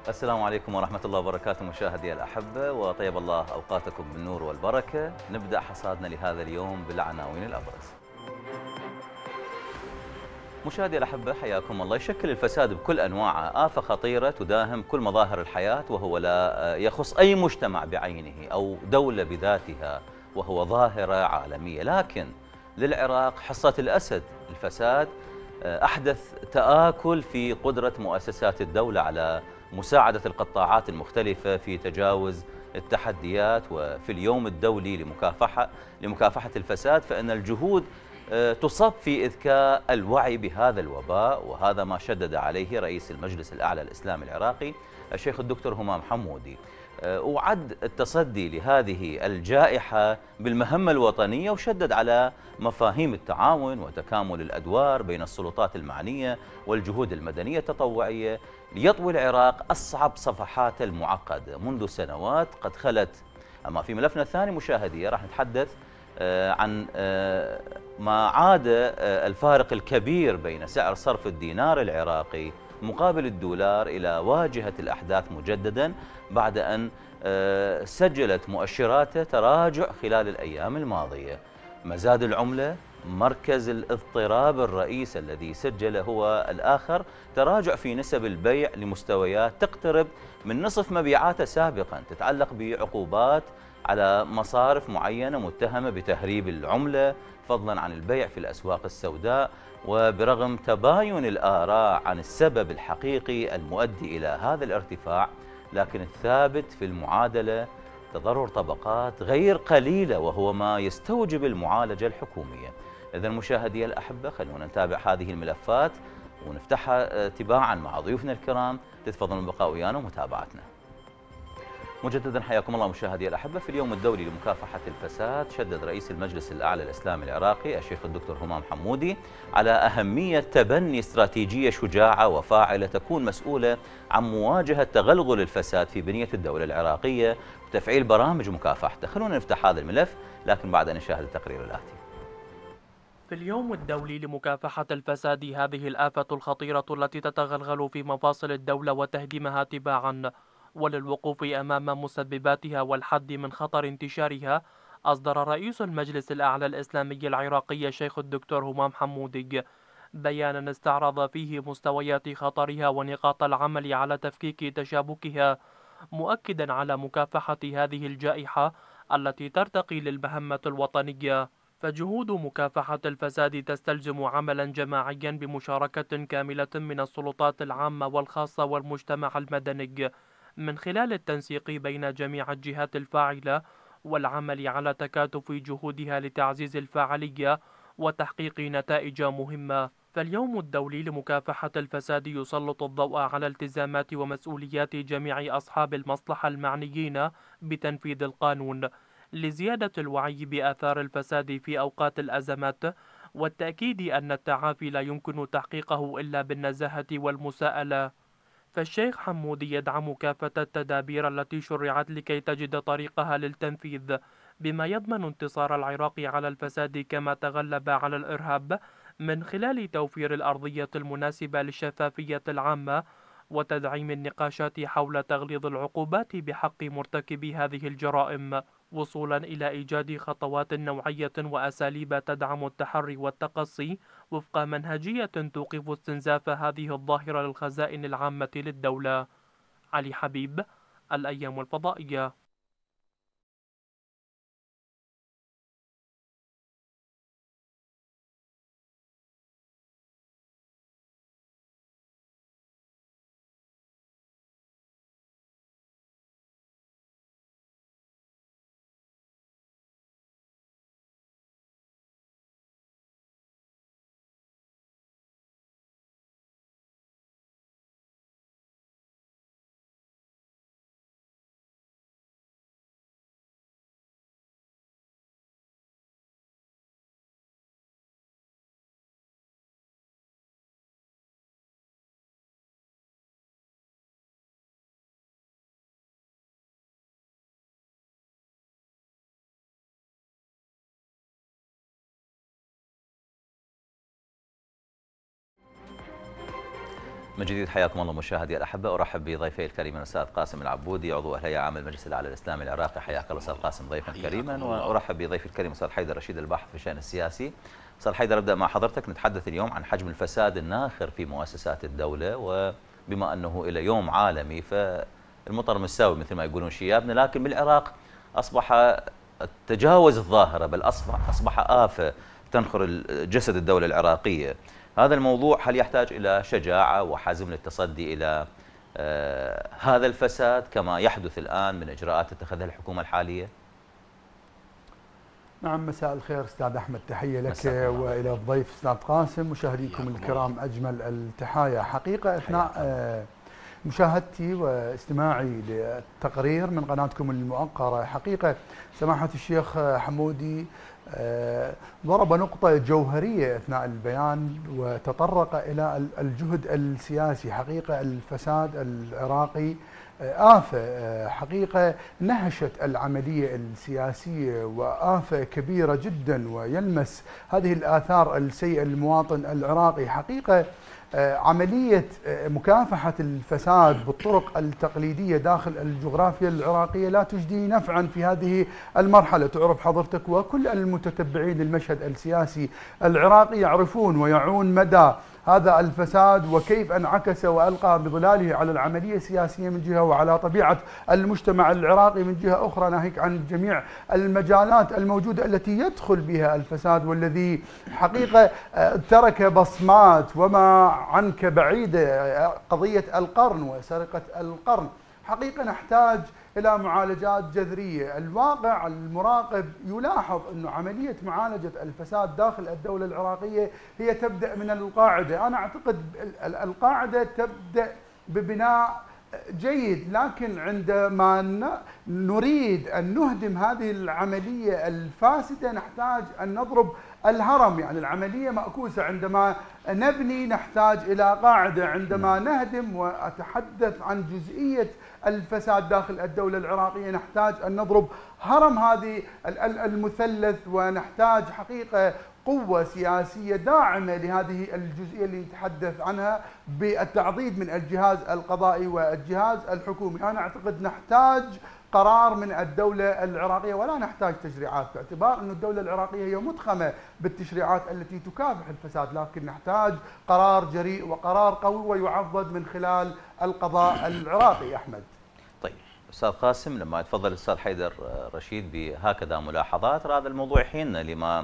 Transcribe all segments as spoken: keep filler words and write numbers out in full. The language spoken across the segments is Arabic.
السلام عليكم ورحمة الله وبركاته مشاهدي الأحبة، وطيب الله أوقاتكم بالنور والبركة. نبدأ حصادنا لهذا اليوم بالعناوين الأبرز. مشاهدي الأحبة حياكم الله. يشكل الفساد بكل أنواعه آفة خطيرة تداهم كل مظاهر الحياة، وهو لا يخص أي مجتمع بعينه أو دولة بذاتها، وهو ظاهرة عالمية. لكن للعراق حصة الأسد. الفساد أحدث تآكل في قدرة مؤسسات الدولة على مساعدة القطاعات المختلفة في تجاوز التحديات. وفي اليوم الدولي لمكافحة لمكافحة الفساد، فإن الجهود تصب في إذكاء الوعي بهذا الوباء، وهذا ما شدد عليه رئيس المجلس الأعلى الإسلامي العراقي الشيخ الدكتور همام حمودي. وعد التصدي لهذه الجائحة بالمهمة الوطنية، وشدد على مفاهيم التعاون وتكامل الأدوار بين السلطات المعنية والجهود المدنية التطوعية ليطوي العراق أصعب صفحات المعقدة منذ سنوات قد خلت. أما في ملفنا الثاني مشاهدية راح نتحدث عن ما عاد الفارق الكبير بين سعر صرف الدينار العراقي مقابل الدولار إلى واجهة الأحداث مجددا، بعد أن سجلت مؤشراته تراجع خلال الأيام الماضية. مزاد العملة مركز الاضطراب الرئيس الذي سجل هو الآخر تراجع في نسب البيع لمستويات تقترب من نصف مبيعاته سابقا، تتعلق بعقوبات على مصارف معينة متهمة بتهريب العملة، فضلا عن البيع في الأسواق السوداء. وبرغم تباين الآراء عن السبب الحقيقي المؤدي إلى هذا الارتفاع، لكن الثابت في المعادلة تضرر طبقات غير قليلة، وهو ما يستوجب المعالجة الحكومية. إذن مشاهدي الأحبة، خلونا نتابع هذه الملفات ونفتحها تباعا مع ضيوفنا الكرام. تتفضلون البقاء ويانا ومتابعتنا. مجددا حياكم الله مشاهدي الأحبة. في اليوم الدولي لمكافحة الفساد، شدد رئيس المجلس الأعلى الإسلامي العراقي الشيخ الدكتور همام حمودي على أهمية تبني استراتيجية شجاعة وفاعلة تكون مسؤولة عن مواجهة تغلغل الفساد في بنية الدولة العراقية وتفعيل برامج مكافحته. خلونا نفتح هذا الملف، لكن بعد أن نشاهد التقرير الآتي. في اليوم الدولي لمكافحة الفساد، هذه الآفة الخطيرة التي تتغلغل في مفاصل الدولة وتهدمها تباعا، وللوقوف أمام مسبباتها والحد من خطر انتشارها، أصدر رئيس المجلس الأعلى الإسلامي العراقي الشيخ الدكتور همام حمودي بيانا استعرض فيه مستويات خطرها ونقاط العمل على تفكيك تشابكها، مؤكدا على مكافحة هذه الجائحة التي ترتقي للمهمة الوطنية. فجهود مكافحة الفساد تستلزم عملا جماعيا بمشاركة كاملة من السلطات العامة والخاصة والمجتمع المدني، من خلال التنسيق بين جميع الجهات الفاعلة والعمل على تكاتف جهودها لتعزيز الفاعلية وتحقيق نتائج مهمة. فاليوم الدولي لمكافحة الفساد يسلط الضوء على التزامات ومسؤوليات جميع أصحاب المصلحة المعنيين بتنفيذ القانون، لزيادة الوعي بآثار الفساد في أوقات الأزمات، والتأكيد أن التعافي لا يمكن تحقيقه إلا بالنزاهة والمساءلة. فالشيخ حمودي يدعم كافة التدابير التي شرعت لكي تجد طريقها للتنفيذ، بما يضمن انتصار العراق على الفساد كما تغلب على الإرهاب، من خلال توفير الأرضية المناسبة للشفافية العامة وتدعيم النقاشات حول تغليظ العقوبات بحق مرتكبي هذه الجرائم، وصولا إلى إيجاد خطوات نوعية وأساليب تدعم التحري والتقصي وفق منهجية توقف استنزاف هذه الظاهرة للخزائن العامة للدولة. علي حبيب، الأيام الفضائية. من جديد حياكم الله مشاهدي الأحبة. أرحب بضيفي الكريم الأستاذ قاسم العبودي عضو الهيئة عام المجلس الأعلى الإسلامي العراقي. حياك الله أستاذ قاسم ضيفا كريما. وأرحب بضيفي الكريم أستاذ حيدر رشيد الباحث في الشأن السياسي. أستاذ حيدر، أبدأ مع حضرتك. نتحدث اليوم عن حجم الفساد الناخر في مؤسسات الدولة، وبما أنه إلى يوم عالمي فالمطر مساوي مثل ما يقولون شيابنا، لكن بالعراق أصبح تجاوز الظاهرة، بل أصبح أصبح آفة تنخر جسد الدولة العراقية. هذا الموضوع هل يحتاج إلى شجاعة وحزم للتصدي إلى آه هذا الفساد كما يحدث الآن من إجراءات تتخذها الحكومة الحالية؟ نعم، مساء الخير أستاذ أحمد، تحية لك وإلى الضيف أستاذ قاسم. مشاهديكم الكرام أجمل التحايا. حقيقة أثناء آه مشاهدتي واستماعي للتقرير من قناتكم المؤقرة، حقيقة سماحة الشيخ حمودي ضرب نقطة جوهرية أثناء البيان وتطرق إلى الجهد السياسي. حقيقة الفساد العراقي آفة حقيقة نهشت العملية السياسية، وآفة كبيرة جدا، ويلمس هذه الآثار السيئة للمواطن العراقي. حقيقة عملية مكافحة الفساد بالطرق التقليدية داخل الجغرافيا العراقية لا تجدي نفعا في هذه المرحلة. تعرف حضرتك وكل المتتبعين للمشهد السياسي العراقي يعرفون ويعون مدى هذا الفساد وكيف انعكس وألقى بظلاله على العملية السياسية من جهة، وعلى طبيعة المجتمع العراقي من جهة أخرى، ناهيك عن جميع المجالات الموجودة التي يدخل بها الفساد، والذي حقيقة ترك بصمات وما عنك بعيدة. قضية القرن وسرقة القرن حقيقة نحتاج إلى معالجات جذرية. الواقع المراقب يلاحظ أن عملية معالجة الفساد داخل الدولة العراقية هي تبدأ من القاعدة. أنا أعتقد القاعدة تبدأ ببناء جيد، لكن عندما نريد أن نهدم هذه العملية الفاسدة نحتاج أن نضرب الهرم، يعني العملية مأكوسة. عندما نبني نحتاج إلى قاعدة، عندما نهدم وأتحدث عن جزئية الفساد داخل الدولة العراقية نحتاج أن نضرب هرم هذه المثلث، ونحتاج حقيقة قوة سياسية داعمة لهذه الجزئية اللي نتحدث عنها بالتعضيد من الجهاز القضائي والجهاز الحكومي. أنا أعتقد نحتاج قرار من الدولة العراقية ولا نحتاج تشريعات، باعتبار أن الدولة العراقية هي متخمة بالتشريعات التي تكافح الفساد، لكن نحتاج قرار جريء وقرار قوي ويعضد من خلال القضاء العراقي. أحمد. طيب أستاذ قاسم، لما تفضل الأستاذ حيدر رشيد بهكذا ملاحظات، هذا الموضوع يحيلنا لما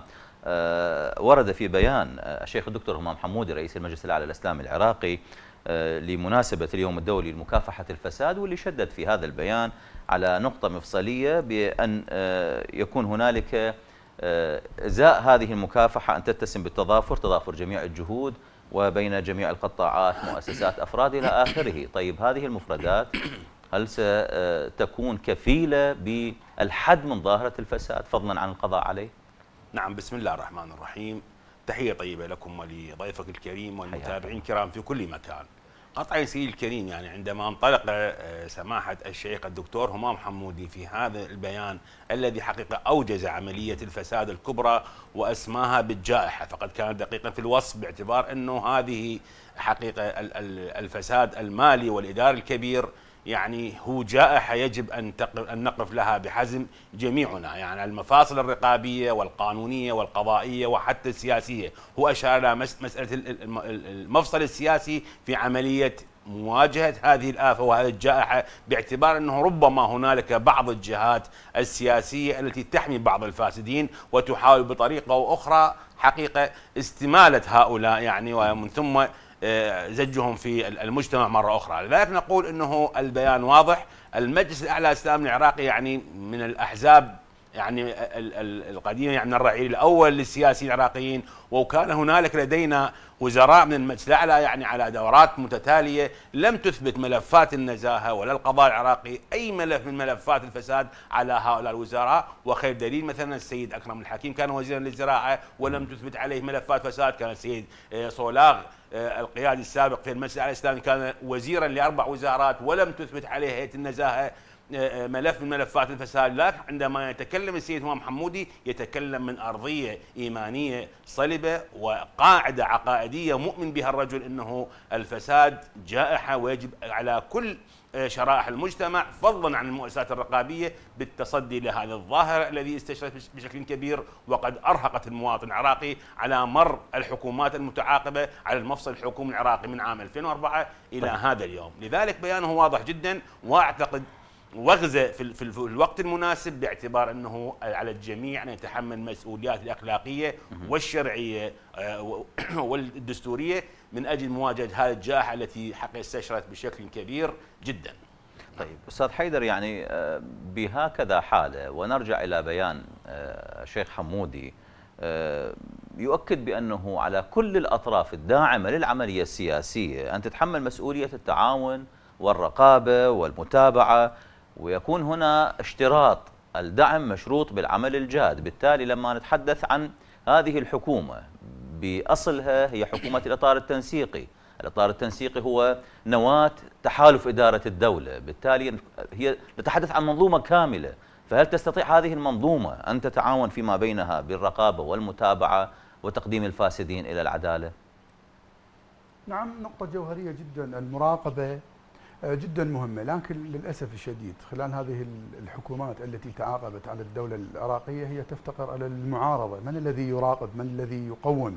ورد في بيان الشيخ الدكتور همام حمودي رئيس المجلس الأعلى الإسلامي العراقي لمناسبة اليوم الدولي لمكافحة الفساد، واللي شدد في هذا البيان على نقطة مفصلية بأن يكون هنالك إزاء هذه المكافحة أن تتسم بالتضافر، تضافر جميع الجهود وبين جميع القطاعات، مؤسسات، أفراد إلى آخره. طيب هذه المفردات هل ستكون كفيلة بالحد من ظاهرة الفساد فضلا عن القضاء عليه؟ نعم، بسم الله الرحمن الرحيم. تحية طيبة لكم ولضيفك الكريم والمتابعين الكرام في كل مكان. قطعا سيدي الكريم، يعني عندما انطلق سماحة الشيخ الدكتور همام حمودي في هذا البيان الذي حقيقة أوجز عملية الفساد الكبرى وأسماها بالجائحة، فقد كان دقيقا في الوصف، باعتبار أنه هذه حقيقة الفساد المالي والإداري الكبير يعني هو جائحة يجب أن أن نقف لها بحزم جميعنا، يعني المفاصل الرقابية والقانونية والقضائية وحتى السياسية. هو أشار إلى مسألة المفصل السياسي في عملية مواجهة هذه الآفة وهذه الجائحة، باعتبار أنه ربما هنالك بعض الجهات السياسية التي تحمي بعض الفاسدين وتحاول بطريقة أو أخرى حقيقة استمالة هؤلاء، يعني ومن ثم زجهم في المجتمع مرة أخرى. لذلك نقول أنه البيان واضح. المجلس الأعلى الإسلامي العراقي يعني من الأحزاب يعني القديمة، يعني الرعيل الأول للسياسيين العراقيين، وكان هنالك لدينا وزراء من المجلس الأعلى يعني على دورات متتالية لم تثبت ملفات النزاهة ولا القضاء العراقي أي ملف من ملفات الفساد على هؤلاء الوزراء. وخير دليل مثلا السيد أكرم الحكيم كان وزيرا للزراعة ولم تثبت عليه ملفات فساد. كان السيد صولاغ القيادي السابق في المجلس الأعلى الإسلامي كان وزيرا لأربع وزارات ولم تثبت عليه هيئة النزاهة ملف من ملفات الفساد، لكن عندما يتكلم السيد همام حمودي يتكلم من أرضية إيمانية صلبة وقاعدة عقائدية مؤمن بها الرجل أنه الفساد جائحة ويجب على كل شرائح المجتمع فضلا عن المؤسسات الرقابية بالتصدي لهذه الظاهرة الذي استشرت بشكل كبير وقد أرهقت المواطن العراقي على مر الحكومات المتعاقبة على المفصل الحكومي العراقي من عام ألفين وأربعة إلى طيب. هذا اليوم. لذلك بيانه واضح جدا، وأعتقد وغزة في, في, في الوقت المناسب باعتبار أنه على الجميع أن يتحمل المسؤوليات الأخلاقية والشرعية والدستورية من أجل مواجهة هذه الجائحة التي حقيقة استشرت بشكل كبير جدا. طيب أستاذ حيدر، يعني بهكذا حالة ونرجع إلى بيان الشيخ حمودي يؤكد بأنه على كل الأطراف الداعمة للعملية السياسية أن تتحمل مسؤولية التعاون والرقابة والمتابعة، ويكون هنا اشتراط الدعم مشروط بالعمل الجاد. بالتالي لما نتحدث عن هذه الحكومة بأصلها هي حكومة الإطار التنسيقي، الإطار التنسيقي هو نواة تحالف إدارة الدولة، بالتالي هي نتحدث عن منظومة كاملة. فهل تستطيع هذه المنظومة أن تتعاون فيما بينها بالرقابة والمتابعة وتقديم الفاسدين إلى العدالة؟ نعم، نقطة جوهرية جدا. المراقبة جدا مهمة، لكن للأسف الشديد خلال هذه الحكومات التي تعاقبت على الدولة العراقية هي تفتقر على المعارضة. من الذي يراقب؟ من الذي يقوم؟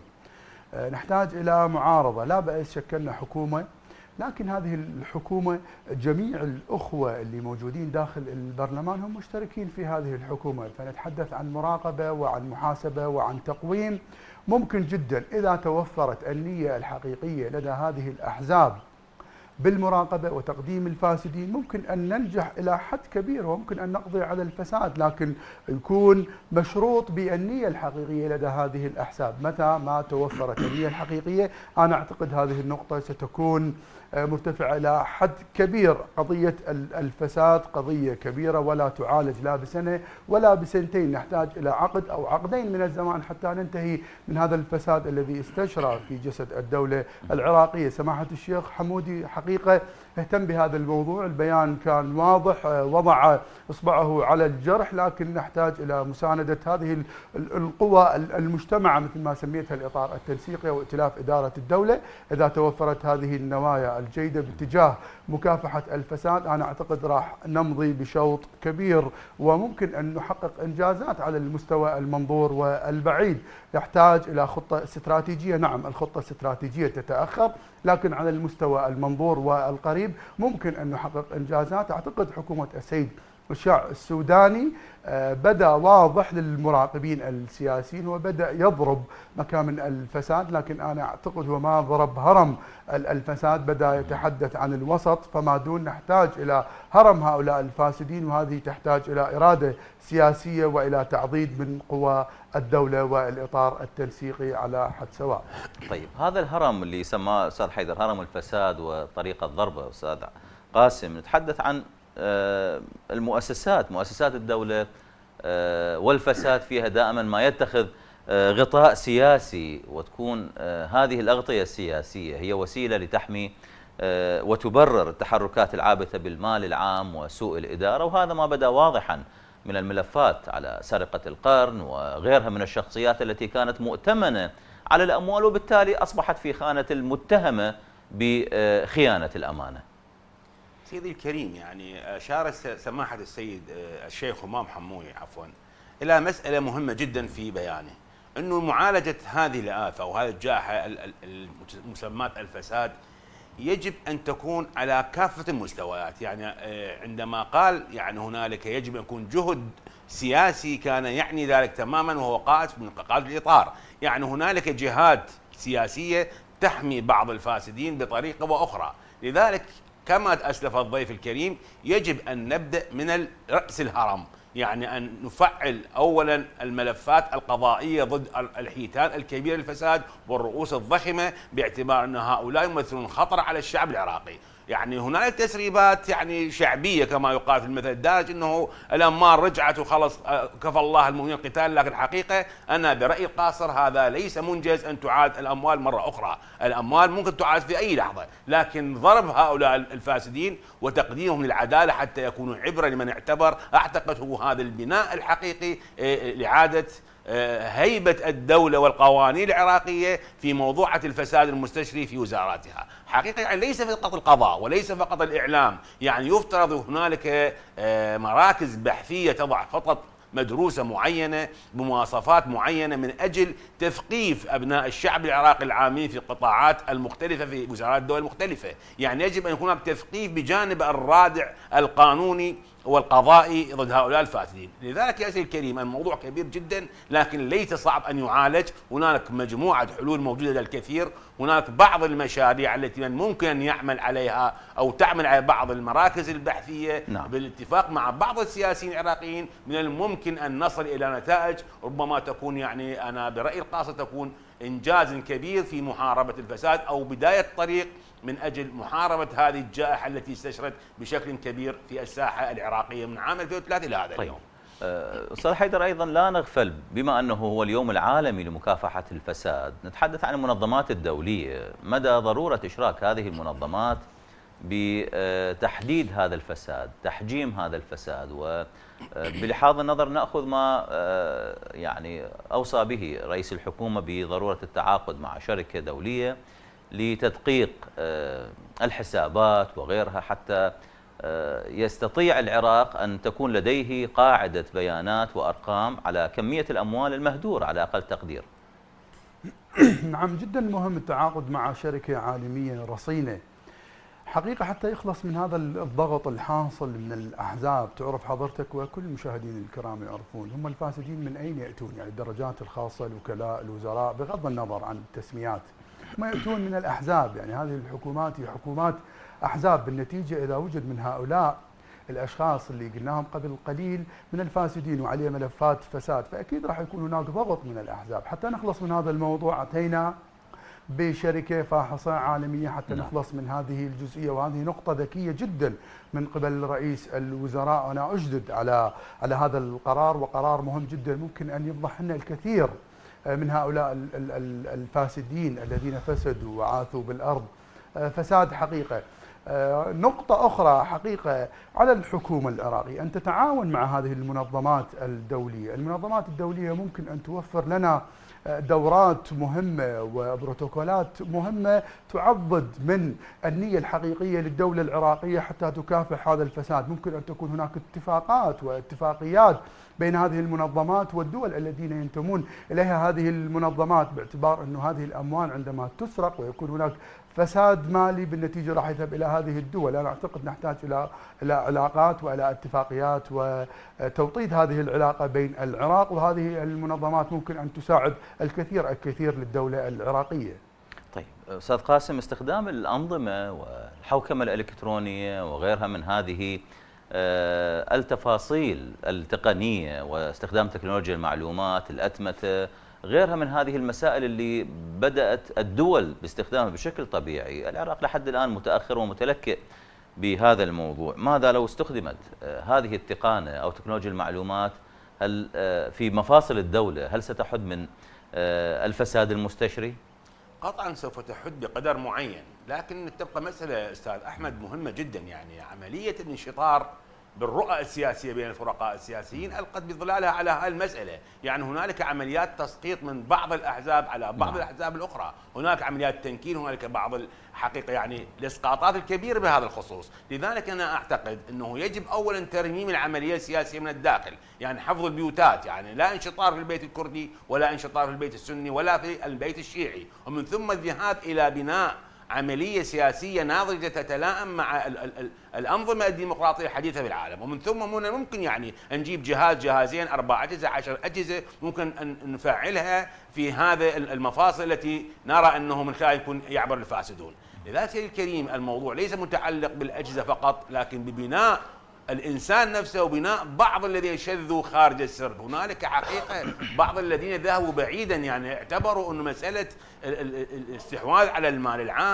نحتاج إلى معارضة. لا بأس شكلنا حكومة، لكن هذه الحكومة جميع الأخوة اللي موجودين داخل البرلمان هم مشتركين في هذه الحكومة، فنتحدث عن مراقبة وعن محاسبة وعن تقويم. ممكن جدا إذا توفرت النية الحقيقية لدى هذه الأحزاب بالمراقبة وتقديم الفاسدين ممكن أن ننجح إلى حد كبير وممكن أن نقضي على الفساد، لكن يكون مشروط بالنية الحقيقية لدى هذه الأحزاب. متى ما توفرت النية الحقيقية أنا أعتقد هذه النقطة ستكون مرتفعة إلى حد كبير. قضية الفساد قضية كبيرة ولا تعالج لا بسنة ولا بسنتين، نحتاج إلى عقد أو عقدين من الزمان حتى ننتهي من هذا الفساد الذي استشرى في جسد الدولة العراقية. سماحة الشيخ حمودي حقيقة اهتم بهذا الموضوع، البيان كان واضح، وضع إصبعه على الجرح، لكن نحتاج إلى مساندة هذه القوى المجتمعة مثل ما سميتها الإطار التنسيقي وائتلاف إدارة الدولة. إذا توفرت هذه النوايا الجيدة باتجاه مكافحة الفساد أنا أعتقد راح نمضي بشوط كبير وممكن أن نحقق إنجازات على المستوى المنظور والبعيد. يحتاج إلى خطة استراتيجية. نعم، الخطة الاستراتيجية تتأخر، لكن على المستوى المنظور والقريب ممكن أن نحقق إنجازات. أعتقد حكومة السيد الشيع السوداني بدأ واضح للمراقبين السياسيين وبدأ يضرب مكامن الفساد، لكن أنا أعتقد هو ما ضرب هرم الفساد، بدأ يتحدث عن الوسط فما دون. نحتاج إلى هرم هؤلاء الفاسدين، وهذه تحتاج إلى إرادة سياسية وإلى تعضيد من قوى الدولة والإطار التنسيقي على حد سواء. طيب هذا الهرم اللي سماه أستاذ حيدر هرم الفساد وطريقة ضربه أستاذ قاسم، نتحدث عن المؤسسات مؤسسات الدولة والفساد فيها دائما ما يتخذ غطاء سياسي، وتكون هذه الأغطية السياسية هي وسيلة لتحمي وتبرر التحركات العابثة بالمال العام وسوء الإدارة. وهذا ما بدأ واضحا من الملفات على سرقة القرن وغيرها من الشخصيات التي كانت مؤتمنة على الأموال، وبالتالي أصبحت في خانة المتهمة بخيانة الأمانة. سيدي الكريم، يعني أشار سماحة السيد الشيخ همام حمودي عفوا إلى مسألة مهمة جدا في بيانه، أنه معالجة هذه الآفة وهذه الجائحة المسمات الفساد يجب أن تكون على كافة المستويات. يعني عندما قال يعني هنالك يجب أن يكون جهد سياسي كان يعني ذلك تماما، وهو قائد من قائد الإطار. يعني هنالك جهات سياسية تحمي بعض الفاسدين بطريقة وأخرى. لذلك كما أسلف الضيف الكريم يجب أن نبدأ من رأس الهرم، يعني أن نفعل أولا الملفات القضائية ضد الحيتان الكبيرة للفساد والرؤوس الضخمة، باعتبار أن هؤلاء يمثلون خطر على الشعب العراقي. يعني هنالك تسريبات يعني شعبيه كما يقال في المثل الدارج انه الاموال رجعت وخلص كفى الله المؤمنين القتال، لكن الحقيقه انا برايي القاصر هذا ليس منجز ان تعاد الاموال مره اخرى، الاموال ممكن تعاد في اي لحظه، لكن ضرب هؤلاء الفاسدين وتقديمهم للعداله حتى يكونوا عبره لمن اعتبر، اعتقد هو هذا البناء الحقيقي لاعاده هيبة الدولة والقوانين العراقية في موضوعة الفساد المستشري في وزاراتها. حقيقة يعني ليس فقط القضاء وليس فقط الإعلام، يعني يفترض هنالك مراكز بحثية تضع خطط مدروسة معينة بمواصفات معينة من أجل تثقيف أبناء الشعب العراقي العاملين في القطاعات المختلفة في وزارات الدول المختلفة. يعني يجب أن يكون هناك تثقيف بجانب الرادع القانوني والقضائي ضد هؤلاء الفاسدين. لذلك يا سيدي الكريم الموضوع كبير جدا، لكن ليس صعب أن يعالج. هناك مجموعة حلول موجودة للكثير، هناك بعض المشاريع التي من ممكن أن يعمل عليها أو تعمل على بعض المراكز البحثية. نعم. بالاتفاق مع بعض السياسيين العراقيين من الممكن أن نصل إلى نتائج ربما تكون يعني أنا برأيي القاصر تكون إنجاز كبير في محاربة الفساد أو بداية طريق من أجل محاربة هذه الجائحة التي استشرت بشكل كبير في الساحة العراقية من عام ألفين وثلاثة إلى هذا طيب. اليوم. أستاذ حيدر، أيضا لا نغفل بما أنه هو اليوم العالمي لمكافحة الفساد، نتحدث عن المنظمات الدولية، مدى ضرورة إشراك هذه المنظمات بتحديد هذا الفساد، تحجيم هذا الفساد، وبلحاظ النظر نأخذ ما يعني أوصى به رئيس الحكومة بضرورة التعاقد مع شركة دولية لتدقيق الحسابات وغيرها حتى يستطيع العراق أن تكون لديه قاعدة بيانات وأرقام على كمية الأموال المهدورة على أقل تقدير. نعم، جدا مهم التعاقد مع شركة عالمية رصينة حقيقة حتى يخلص من هذا الضغط الحاصل من الأحزاب. تعرف حضرتك وكل المشاهدين الكرام يعرفون هم الفاسدين من أين يأتون، يعني الدرجات الخاصة، الوكلاء، الوزراء، بغض النظر عن التسميات ما يأتون من الأحزاب. يعني هذه الحكومات هي حكومات أحزاب. بالنتيجة إذا وجد من هؤلاء الأشخاص اللي قلناهم قبل قليل من الفاسدين وعليه ملفات فساد، فأكيد راح يكون هناك ضغط من الأحزاب. حتى نخلص من هذا الموضوع أتينا بشركة فاحصة عالمية حتى نعم. نخلص من هذه الجزئية، وهذه نقطة ذكية جدا من قبل رئيس الوزراء. أنا أجدد على على هذا القرار، وقرار مهم جدا ممكن أن يفضح لنا الكثير من هؤلاء الفاسدين الذين فسدوا وعاثوا بالأرض فساد حقيقة. نقطة أخرى حقيقة على الحكومة العراقية أن تتعاون مع هذه المنظمات الدولية. المنظمات الدولية ممكن أن توفر لنا دورات مهمة وبروتوكولات مهمة تعضد من النية الحقيقية للدولة العراقية حتى تكافح هذا الفساد. ممكن أن تكون هناك اتفاقات واتفاقيات بين هذه المنظمات والدول الذين ينتمون إليها هذه المنظمات، باعتبار أن هذه الأموال عندما تسرق ويكون هناك فساد مالي بالنتيجة راح يذهب إلى هذه الدول. أنا أعتقد نحتاج إلى إلى علاقات وإلى اتفاقيات وتوطيد هذه العلاقة بين العراق وهذه المنظمات ممكن أن تساعد الكثير الكثير للدولة العراقية. طيب أستاذ قاسم، استخدام الأنظمة والحوكمة الإلكترونية وغيرها من هذه التفاصيل التقنية واستخدام تكنولوجيا المعلومات، الأتمتة، غيرها من هذه المسائل اللي بدأت الدول باستخدامها بشكل طبيعي، العراق لحد الآن متأخر ومتلكئ بهذا الموضوع. ماذا لو استخدمت هذه التقنية أو تكنولوجيا المعلومات هل في مفاصل الدولة، هل ستحد من الفساد المستشري؟ قطعا سوف تحد بقدر معين، لكن تبقى مسألة أستاذ أحمد مهمة جدا. يعني عملية الانشطار بالرؤى السياسية بين الفرقاء السياسيين ألقت بظلالها على هذه المسألة. يعني هنالك عمليات تسقيط من بعض الأحزاب على بعض نعم. الأحزاب الأخرى، هناك عمليات تنكيل، هنالك بعض الحقيقة يعني الإسقاطات الكبيرة بهذا الخصوص. لذلك أنا أعتقد أنه يجب أولا ترميم العملية السياسية من الداخل، يعني حفظ البيوتات، يعني لا انشطار في البيت الكردي ولا انشطار في البيت السني ولا في البيت الشيعي، ومن ثم الذهاب إلى بناء عملية سياسية ناضجة تتلائم مع ال ال ال الأنظمة الديمقراطية الحديثة في العالم. ومن ثم من ممكن يعني نجيب جهاز جهازين أربع أجهزة عشر أجهزة ممكن أن نفعلها في هذا المفاصل التي نرى أنه من خلالها يكون يعبر الفاسدون. لذلك سيدي الكريم الموضوع ليس متعلق بالأجهزة فقط، لكن ببناء الإنسان نفسه وبناء بعض الذين شذوا خارج السرب. هنالك حقيقة بعض الذين ذهبوا بعيدا، يعني اعتبروا أن مسألة الاستحواذ على المال العام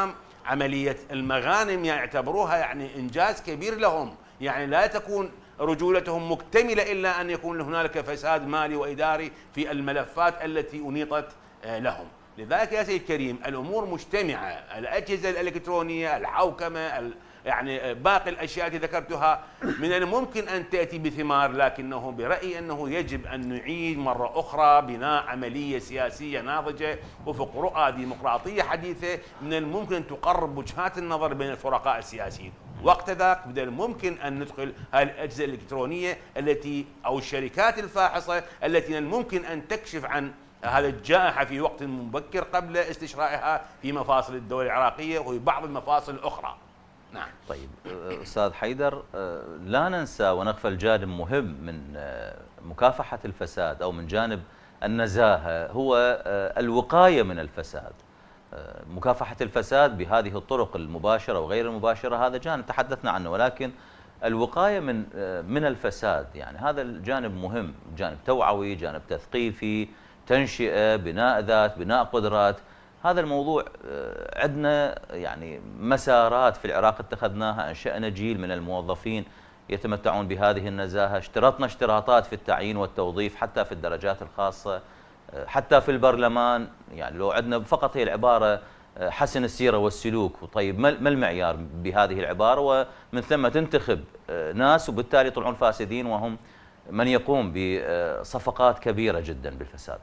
عملية المغانم يعتبروها يعني إنجاز كبير لهم، يعني لا تكون رجولتهم مكتملة إلا أن يكون هنالك فساد مالي وإداري في الملفات التي أنيطت لهم. لذلك يا سيد الكريم الأمور مجتمعة، الأجهزة الإلكترونية، الحوكمة، يعني باقي الأشياء التي ذكرتها من الممكن أن تأتي بثمار، لكنه برأيي أنه يجب أن نعيد مرة أخرى بناء عملية سياسية ناضجة وفق رؤى ديمقراطية حديثة من الممكن أن تقرب وجهات النظر بين الفرقاء السياسيين. وقت ذاك من الممكن أن ندخل هذه الأجهزة الإلكترونية التي أو الشركات الفاحصة التي من الممكن أن تكشف عن هذا الجائحة في وقت مبكر قبل استشرائها في مفاصل الدولة العراقية وفي بعض المفاصل الأخرى. نعم. طيب أستاذ حيدر، لا ننسى ونغفل جانب مهم من مكافحة الفساد أو من جانب النزاهة، هو الوقاية من الفساد. مكافحة الفساد بهذه الطرق المباشرة وغير المباشرة هذا جانب تحدثنا عنه، ولكن الوقاية من من الفساد يعني هذا الجانب مهم، جانب توعوي، جانب تثقيفي، تنشئة، بناء ذات، بناء قدرات. هذا الموضوع عندنا يعني مسارات في العراق اتخذناها، أنشأنا جيل من الموظفين يتمتعون بهذه النزاهة، اشترطنا اشتراطات في التعيين والتوظيف حتى في الدرجات الخاصة، حتى في البرلمان. يعني لو عندنا فقط هي العبارة حسن السيرة والسلوك، طيب ما المعيار بهذه العبارة؟ ومن ثم تنتخب ناس وبالتالي يطلعون فاسدين وهم من يقوم بصفقات كبيرة جدا بالفساد.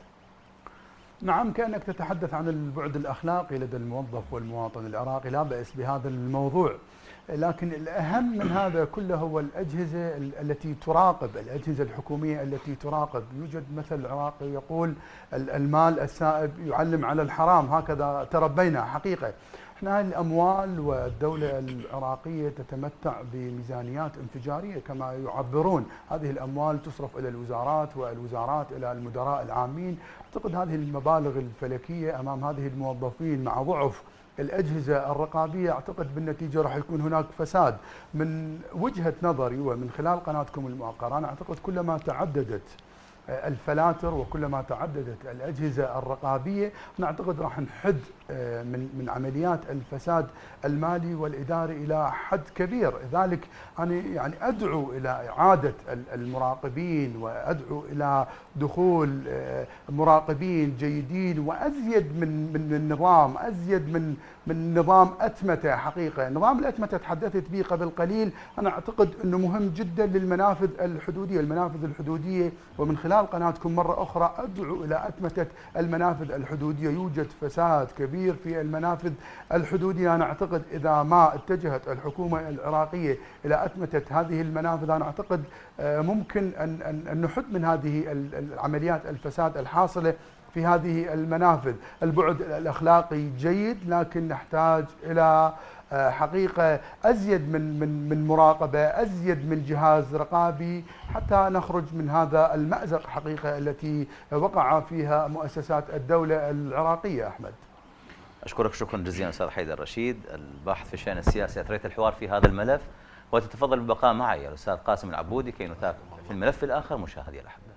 نعم، كأنك تتحدث عن البعد الأخلاقي لدى الموظف والمواطن العراقي، لا بأس بهذا الموضوع، لكن الأهم من هذا كله هو الأجهزة التي تراقب، الأجهزة الحكومية التي تراقب. يوجد مثل عراقي يقول المال السائب يعلم على الحرام، هكذا تربينا حقيقة. احنا الأموال والدولة العراقية تتمتع بميزانيات انفجارية كما يعبرون، هذه الأموال تصرف إلى الوزارات والوزارات إلى المدراء العامين. أعتقد هذه المبالغ الفلكية أمام هذه الموظفين مع ضعف الأجهزة الرقابية، أعتقد بالنتيجة راح يكون هناك فساد. من وجهة نظري ومن خلال قناتكم المؤقرة أنا أعتقد كلما تعددت الفلاتر وكلما تعددت الأجهزة الرقابية أنا أعتقد راح نحد من من عمليات الفساد المالي والإداري إلى حد كبير. لذلك أنا يعني أدعو إلى إعادة المراقبين وأدعو إلى دخول مراقبين جيدين وأزيد من من النظام، أزيد من من نظام أتمتة. حقيقة نظام الأتمتة تحدثت به قبل قليل، أنا أعتقد أنه مهم جدا للمنافذ الحدودية، المنافذ الحدودية. ومن خلال قناتكم مرة أخرى أدعو إلى أتمتة المنافذ الحدودية. يوجد فساد كبير في المنافذ الحدودية، أنا أعتقد إذا ما اتجهت الحكومة العراقية إلى أتمتة هذه المنافذ أنا أعتقد ممكن أن أن نحد من هذه العمليات الفساد الحاصلة في هذه المنافذ. البعد الأخلاقي جيد، لكن نحتاج إلى حقيقة أزيد من من من مراقبة، أزيد من جهاز رقابي حتى نخرج من هذا المأزق حقيقة التي وقع فيها مؤسسات الدولة العراقية. أحمد، أشكرك شكرا جزيلا أستاذ حيدر رشيد، الباحث في الشأن السياسي. أثريت الحوار في هذا الملف وتتفضل بالبقاء معي الأستاذ قاسم العبودي كي نتابع في الملف الآخر. مشاهدي الأحبة،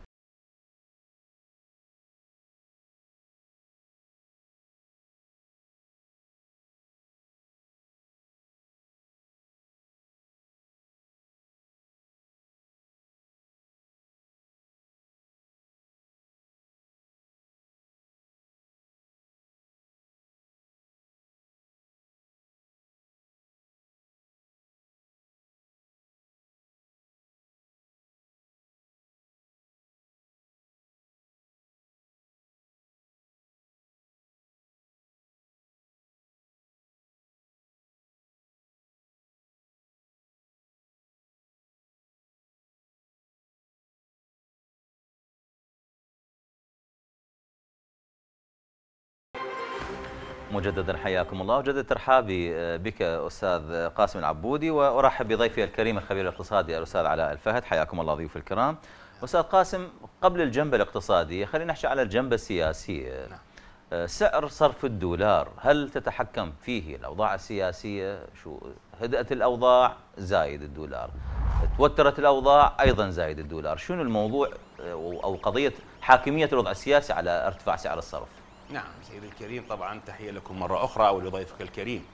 مجددا حياكم الله، وجدد ترحابي بك أستاذ قاسم العبودي، وأرحب بضيفي الكريم الخبير الاقتصادي الأستاذ علاء الفهد. حياكم الله ضيوف الكرام. أستاذ قاسم، قبل الجنب الاقتصادي خلينا نحكي على الجنب السياسي. سعر صرف الدولار هل تتحكم فيه الأوضاع السياسية؟ شو هدأت الأوضاع زايد الدولار، توترت الأوضاع أيضا زايد الدولار، شنو الموضوع أو قضية حاكمية الوضع السياسي على ارتفاع سعر الصرف؟ نعم سيدي الكريم، طبعا تحية لكم مرة أخرى ولضيفك الكريم.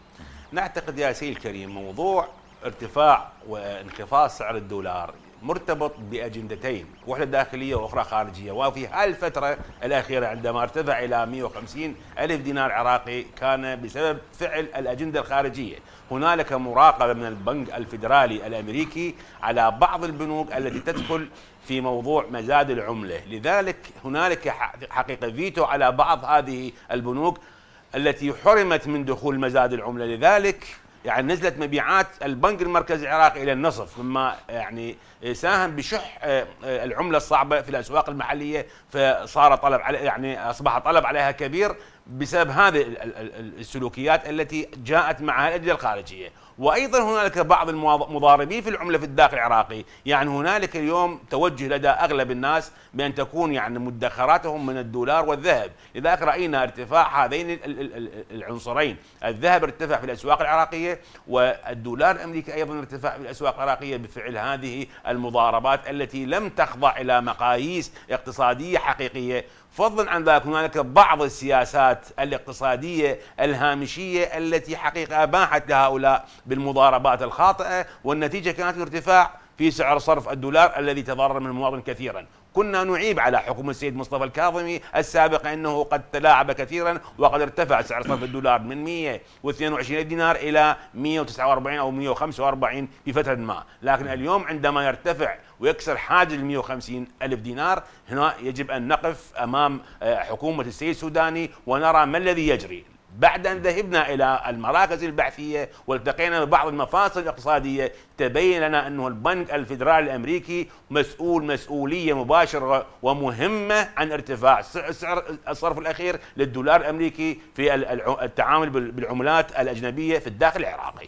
نعتقد يا سيدي الكريم موضوع ارتفاع وانخفاض سعر الدولار مرتبط بأجندتين، وحدة داخلية وأخرى خارجية. وفي هالفترة الأخيرة عندما ارتفع إلى مئة وخمسين ألف دينار عراقي كان بسبب فعل الأجندة الخارجية. هنالك مراقبة من البنك الفيدرالي الأمريكي على بعض البنوك التي تدخل في موضوع مزاد العملة، لذلك هنالك حقيقة فيتو على بعض هذه البنوك التي حرمت من دخول مزاد العملة. لذلك يعني نزلت مبيعات البنك المركزي العراقي الى النصف، مما يعني ساهم بشح العمله الصعبه في الاسواق المحليه، فصار طلب على يعني اصبح طلب عليها كبير بسبب هذه السلوكيات التي جاءت معها الاجهزه الخارجيه. وايضا هنالك بعض المضاربين في العمله في الداخل العراقي، يعني هنالك اليوم توجه لدى اغلب الناس بان تكون يعني مدخراتهم من الدولار والذهب، لذلك راينا ارتفاع هذين العنصرين، الذهب ارتفع في الاسواق العراقيه والدولار الامريكي ايضا ارتفع في الاسواق العراقيه بفعل هذه المضاربات التي لم تخضع الى مقاييس اقتصاديه حقيقيه. فضلا عن ذلك هنالك بعض السياسات الاقتصادية الهامشية التي حقيقة أباحت لهؤلاء بالمضاربات الخاطئة، والنتيجة كانت ارتفاع في سعر صرف الدولار الذي تضرر من المواطن كثيرا. كنا نعيب على حكومة السيد مصطفى الكاظمي السابقة أنه قد تلاعب كثيرا وقد ارتفع سعر صرف الدولار من مئة واثنين وعشرين دينار إلى مئة وتسعة وأربعين أو مئة وخمسة وأربعين في فترة ما، لكن اليوم عندما يرتفع ويكسر حاجز ال مئة وخمسين ألف دينار، هنا يجب أن نقف أمام حكومة السيد السوداني ونرى ما الذي يجري. بعد أن ذهبنا إلى المراكز البحثية والتقينا ببعض المفاصل الاقتصادية، تبين لنا أنه البنك الفيدرالي الأمريكي مسؤول مسؤولية مباشرة ومهمة عن ارتفاع سعر الصرف الأخير للدولار الأمريكي في التعامل بالعملات الأجنبية في الداخل العراقي.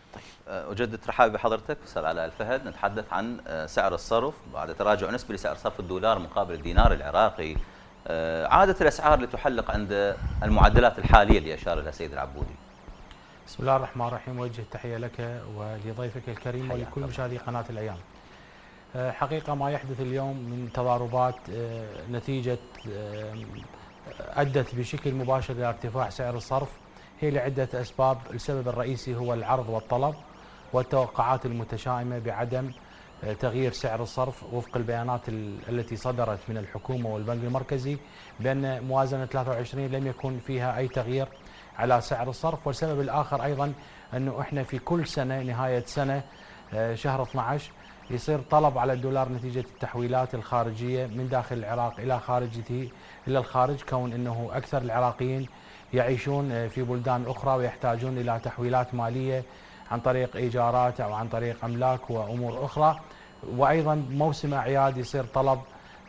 أجدد ترحابي بحضرتك أستاذ علاء الفهد. نتحدث عن سعر الصرف بعد تراجع نسبي لسعر صرف الدولار مقابل الدينار العراقي. عادة الأسعار اللي تحلق عند المعدلات الحالية اللي أشار لها سيد العبودي. بسم الله الرحمن الرحيم، وجه التحية لك ولضيفك الكريم ولكل مشاهدي قناة الأيام. حقيقة ما يحدث اليوم من تضاربات نتيجة أدت بشكل مباشر إلى ارتفاع سعر الصرف هي لعدة أسباب. السبب الرئيسي هو العرض والطلب والتوقعات المتشائمة بعدم تغيير سعر الصرف وفق البيانات التي صدرت من الحكومة والبنك المركزي بأن موازنة ثلاثة وعشرين لم يكن فيها أي تغيير على سعر الصرف. والسبب الآخر أيضا أنه إحنا في كل سنة نهاية سنة شهر اثني عشر يصير طلب على الدولار نتيجة التحويلات الخارجية من داخل العراق إلى خارجه إلى الخارج، كون أنه أكثر العراقيين يعيشون في بلدان أخرى ويحتاجون إلى تحويلات مالية عن طريق إيجارات أو عن طريق أملاك وأمور أخرى. وأيضا موسم أعياد يصير طلب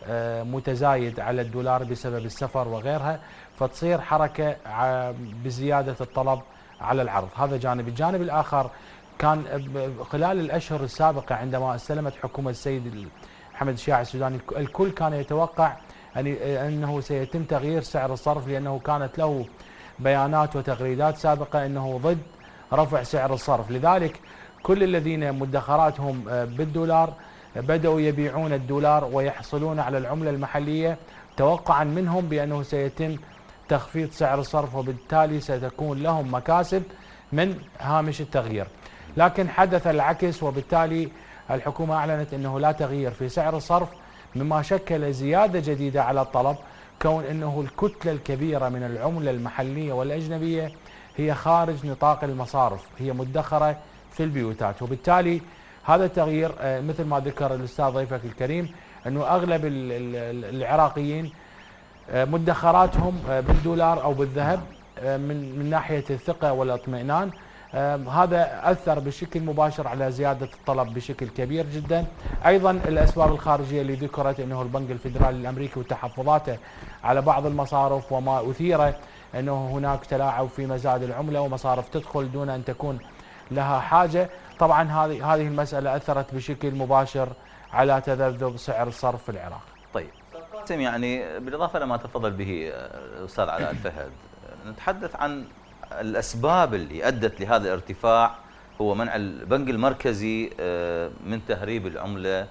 متزايد على الدولار بسبب السفر وغيرها، فتصير حركة بزيادة الطلب على العرض. هذا جانب. الجانب الآخر كان خلال الأشهر السابقة عندما استلمت حكومة السيد محمد الشياع السوداني الكل كان يتوقع أنه سيتم تغيير سعر الصرف، لأنه كانت له بيانات وتغريدات سابقة أنه ضد رفع سعر الصرف. لذلك كل الذين مدخراتهم بالدولار بدأوا يبيعون الدولار ويحصلون على العملة المحلية توقعا منهم بأنه سيتم تخفيض سعر الصرف، وبالتالي ستكون لهم مكاسب من هامش التغيير. لكن حدث العكس، وبالتالي الحكومة أعلنت أنه لا تغيير في سعر الصرف، مما شكل زيادة جديدة على الطلب، كون أنه الكتلة الكبيرة من العملة المحلية والأجنبية هي خارج نطاق المصارف، هي مدخرة في البيوتات. وبالتالي هذا التغيير مثل ما ذكر الأستاذ ضيفك الكريم أنه أغلب العراقيين مدخراتهم بالدولار أو بالذهب من من ناحية الثقة والاطمئنان. هذا أثر بشكل مباشر على زيادة الطلب بشكل كبير جدا. أيضا الأسباب الخارجية اللي ذكرت أنه البنك الفيدرالي الأمريكي وتحفظاته على بعض المصارف وما أثير أنه هناك تلاعب في مزاد العملة ومصارف تدخل دون أن تكون لها حاجة. طبعا هذه هذه المسألة أثرت بشكل مباشر على تذبذب سعر الصرف في العراق. طيب يعني بالإضافة لما تفضل به الأستاذ علاء الفهد، نتحدث عن الأسباب اللي أدت لهذا الارتفاع. هو منع البنك المركزي من تهريب العملة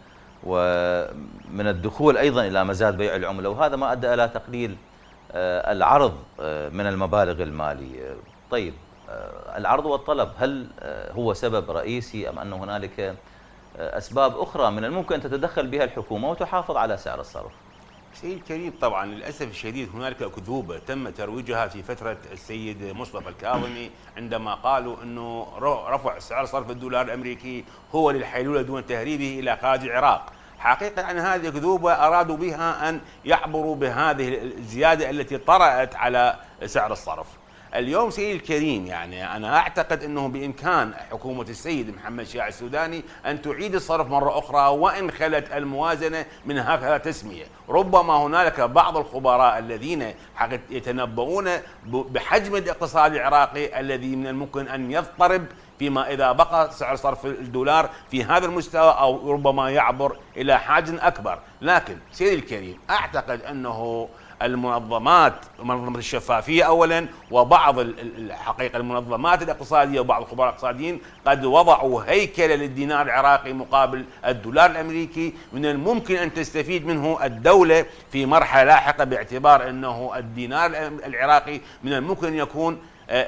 ومن الدخول أيضا إلى مزاد بيع العملة، وهذا ما أدى إلى تقليل العرض من المبالغ المالية. طيب العرض والطلب هل هو سبب رئيسي أم أن هنالك أسباب أخرى من الممكن أن تتدخل بها الحكومة وتحافظ على سعر الصرف؟ سيد الكريم، طبعا للاسف الشديد هنالك اكذوبه تم ترويجها في فتره السيد مصطفى الكاظمي عندما قالوا انه رفع سعر صرف الدولار الامريكي هو للحيلوله دون تهريبه الى خارج العراق. حقيقه يعني هذه اكذوبه ارادوا بها ان يعبروا بهذه الزياده التي طرأت على سعر الصرف. اليوم سيدي الكريم يعني أنا أعتقد أنه بإمكان حكومة السيد محمد شياع السوداني أن تعيد الصرف مرة أخرى وإن خلت الموازنة من هكذا تسمية. ربما هنالك بعض الخبراء الذين يتنبؤون بحجم الاقتصاد العراقي الذي من الممكن أن يضطرب فيما إذا بقى سعر صرف الدولار في هذا المستوى أو ربما يعبر إلى حجم أكبر. لكن سيدي الكريم أعتقد أنه المنظمات منظمة الشفافية أولا وبعض الحقيقة المنظمات الاقتصادية وبعض الخبراء الاقتصاديين قد وضعوا هيكلة للدينار العراقي مقابل الدولار الأمريكي من الممكن أن تستفيد منه الدولة في مرحلة لاحقة، باعتبار أنه الدينار العراقي من الممكن أن يكون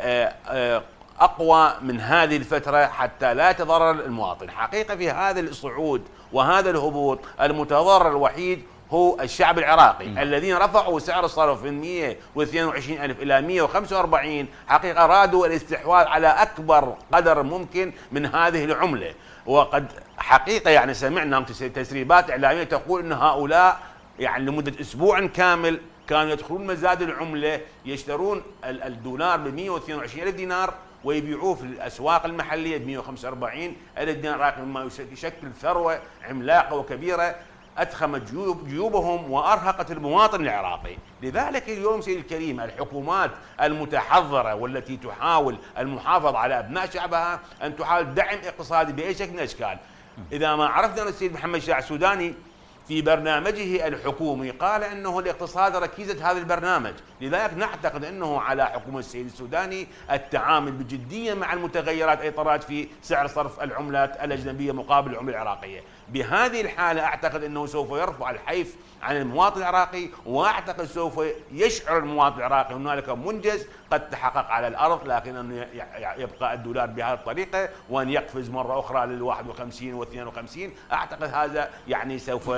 أقوى من هذه الفترة حتى لا يتضرر المواطن. حقيقة في هذا الصعود وهذا الهبوط المتضرر الوحيد هو الشعب العراقي م. الذين رفعوا سعر الصرف من مئة واثنين وعشرين ألف إلى مئة وخمسة وأربعين. حقيقة أرادوا الاستحواذ على أكبر قدر ممكن من هذه العملة، وقد حقيقة يعني سمعنا تسريبات إعلامية تقول أن هؤلاء يعني لمدة أسبوع كامل كانوا يدخلون مزاد العملة يشترون الدولار ب مئة واثنين وعشرين ألف دينار ويبيعوه في الأسواق المحلية ب مئة وخمسة وأربعين ألف دينار العراقي، مما يشكل ثروة عملاقة وكبيرة أدخمت جيوب جيوبهم وأرهقت المواطن العراقي. لذلك اليوم سيدي الكريم الحكومات المتحضرة والتي تحاول المحافظة على أبناء شعبها أن تحاول دعم اقتصادي بأي شكل من الأشكال. إذا ما عرفنا السيد محمد شياع السوداني في برنامجه الحكومي قال أنه الاقتصاد ركيزة هذا البرنامج، لذلك نعتقد أنه على حكومة السيد السوداني التعامل بجدية مع المتغيرات أي طرأت في سعر صرف العملات الأجنبية مقابل العملة العراقية. بهذه الحالة أعتقد أنه سوف يرفع الحيف عن المواطن العراقي، وأعتقد سوف يشعر المواطن العراقي هنالك منجز قد تحقق على الأرض، لكن أنه يبقى الدولار بهذه الطريقة وأن يقفز مرة أخرى لل واحد وخمسين واثنين وخمسين. أعتقد هذا يعني سوف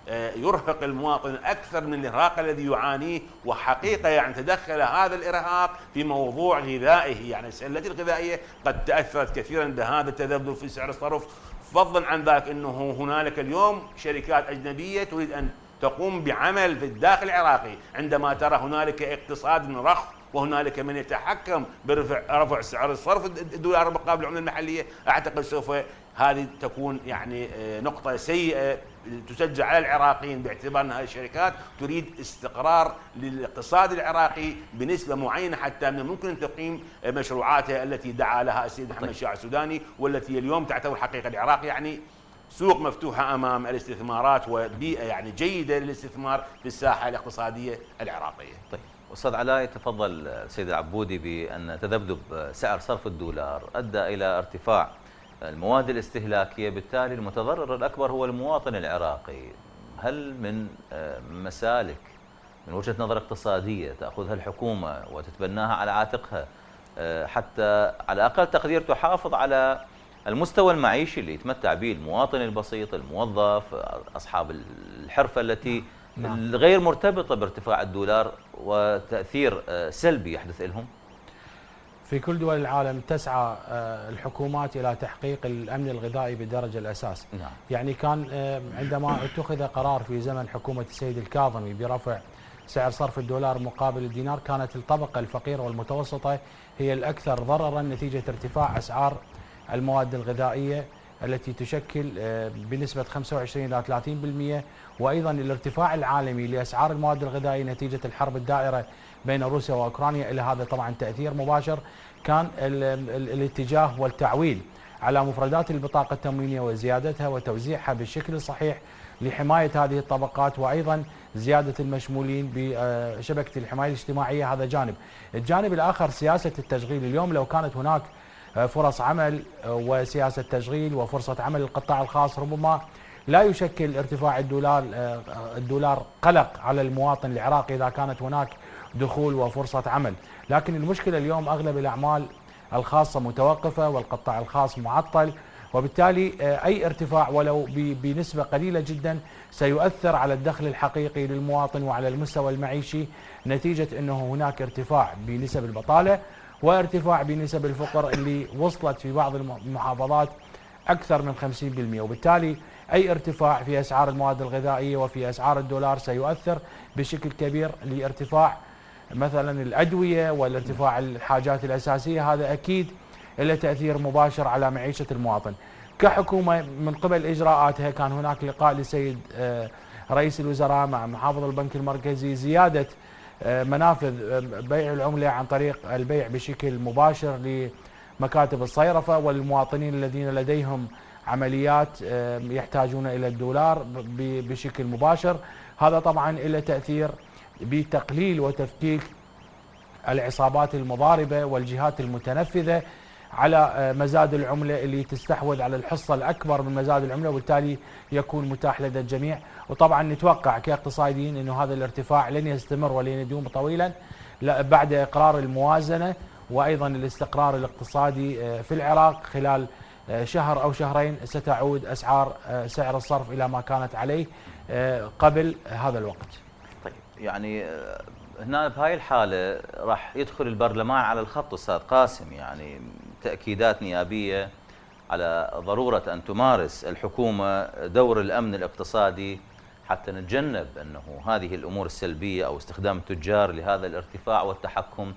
يرهق المواطن أكثر من الإرهاق الذي يعانيه. وحقيقة يعني تدخل هذا الإرهاق في موضوع غذائه، يعني السلة الغذائية قد تأثرت كثيرا بهذا التذبذب في سعر الصرف، فضلا عن ذلك أنه هنالك اليوم شركات أجنبية تريد أن تقوم بعمل في الداخل العراقي عندما ترى هنالك اقتصاد رخ وهنالك من يتحكم برفع رفع سعر الصرف الدولار مقابل العملة المحلية. أعتقد سوف هذه تكون يعني نقطة سيئة تسجل على العراقيين، باعتبار أن هذه الشركات تريد استقرار للاقتصاد العراقي بنسبة معينة حتى من الممكن أن تقيم مشروعاتها التي دعا لها السيد محمد شياع السوداني، والتي اليوم تعتبر حقيقة العراق يعني سوق مفتوحة أمام الاستثمارات وبيئة يعني جيدة للاستثمار في الساحة الاقتصادية العراقية. طيب أستاذ علاء، تفضل السيد العبودي بأن تذبذب سعر صرف الدولار أدى إلى ارتفاع المواد الاستهلاكية، بالتالي المتضرر الأكبر هو المواطن العراقي. هل من مسالك من وجهة نظر اقتصادية تأخذها الحكومة وتتبناها على عاتقها حتى على أقل تقدير تحافظ على المستوى المعيشي اللي يتمتع به المواطن البسيط، الموظف، أصحاب الحرفة التي نعم. غير مرتبطة بارتفاع الدولار وتأثير سلبي يحدث لهم؟ في كل دول العالم تسعى الحكومات إلى تحقيق الأمن الغذائي بدرجة الأساس. نعم. يعني كان عندما اتخذ قرار في زمن حكومة السيد الكاظمي برفع سعر صرف الدولار مقابل الدينار، كانت الطبقة الفقيرة والمتوسطة هي الأكثر ضررا نتيجة ارتفاع أسعار المواد الغذائية التي تشكل بنسبة خمسة وعشرين إلى ثلاثين بالمئة، وأيضا الارتفاع العالمي لأسعار المواد الغذائية نتيجة الحرب الدائرة بين روسيا وأوكرانيا. إلى هذا طبعا تأثير مباشر. كان ال ال الاتجاه والتعويل على مفردات البطاقة التموينية وزيادتها وتوزيعها بالشكل الصحيح لحماية هذه الطبقات، وأيضا زيادة المشمولين بشبكة الحماية الاجتماعية. هذا جانب. الجانب الآخر سياسة التشغيل. اليوم لو كانت هناك فرص عمل وسياسة تشغيل وفرصة عمل للقطاع الخاص، ربما لا يشكل ارتفاع الدولار الدولار قلق على المواطن العراقي إذا كانت هناك دخول وفرصة عمل. لكن المشكلة اليوم أغلب الأعمال الخاصة متوقفة والقطاع الخاص معطل، وبالتالي أي ارتفاع ولو بنسبة قليلة جدا سيؤثر على الدخل الحقيقي للمواطن وعلى المستوى المعيشي، نتيجة أنه هناك ارتفاع بنسب البطالة وارتفاع بنسب الفقر اللي وصلت في بعض المحافظات أكثر من خمسين بالمئة، وبالتالي أي ارتفاع في أسعار المواد الغذائية وفي أسعار الدولار سيؤثر بشكل كبير لارتفاع مثلا الأدوية والارتفاع الحاجات الأساسية. هذا أكيد له تأثير مباشر على معيشة المواطن. كحكومة من قبل إجراءاتها كان هناك لقاء للسيد رئيس الوزراء مع محافظ البنك المركزي زيادة منافذ بيع العملة عن طريق البيع بشكل مباشر لمكاتب الصيرفة والمواطنين الذين لديهم عمليات يحتاجون إلى الدولار بشكل مباشر. هذا طبعا له تأثير بتقليل وتفكيك العصابات المضاربة والجهات المتنفذة على مزاد العملة اللي تستحوذ على الحصة الأكبر من مزاد العملة، وبالتالي يكون متاح لدى الجميع. وطبعا نتوقع كاقتصاديين أنه هذا الارتفاع لن يستمر ولن يدوم طويلا بعد إقرار الموازنة وأيضا الاستقرار الاقتصادي في العراق. خلال شهر أو شهرين ستعود أسعار سعر الصرف إلى ما كانت عليه قبل هذا الوقت. طيب يعني هنا بهاي الحالة راح يدخل البرلمان على الخط أستاذ قاسم، يعني تأكيدات نيابية على ضرورة أن تمارس الحكومة دور الأمن الاقتصادي حتى نتجنب أنه هذه الأمور السلبية أو استخدام التجار لهذا الارتفاع والتحكم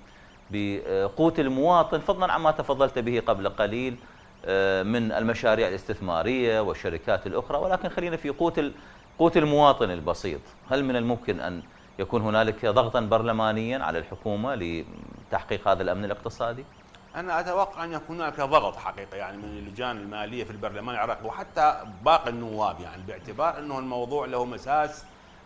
بقوت المواطن، فضلا عما تفضلت به قبل قليل من المشاريع الاستثمارية والشركات الأخرى، ولكن خلينا في قوت قوت المواطن البسيط. هل من الممكن أن يكون هنالك ضغطا برلمانيا على الحكومة لتحقيق هذا الأمن الاقتصادي؟ أنا أتوقع أن يكون هناك ضغط حقيقي يعني من اللجان المالية في البرلمان العراقي وحتى باقي النواب، يعني باعتبار أنه الموضوع له مساس